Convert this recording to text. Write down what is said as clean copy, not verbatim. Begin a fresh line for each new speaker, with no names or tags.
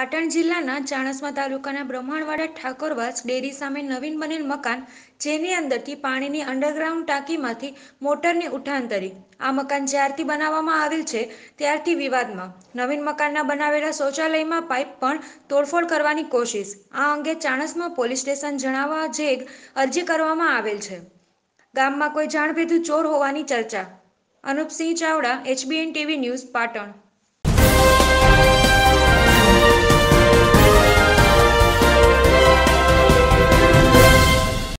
પાટણ જિલ્લાના ચાણસ્મા તાલુકાના બ્રહ્માણવાડા ઠાકોરવાસ ડેરી સામે નવીન બનેલ મકાન, જેની અંદરથી પાણીની અંડરગ્રાઉન્ડ ટાંકીમાંથી મોટરની ઉઠાંતરી. આ મકાન જ્યારથી બનાવવામાં આવેલ છે ત્યારથી વિવાદમાં. નવીન મકાનના બનાવેલા શૌચાલયમાં પાઇપ પણ તોડફોડ કરવાની કોશિશ. આ અંગે ચાણસ્મા પોલીસ સ્ટેશન જણાવવા જેગ અરજી કરવામાં આવેલ છે. ગામમાં કોઈ જાણભેદુ ચોર હોવાની ચર્ચા. Anupsinh Chavda, HBN TV news, Patan.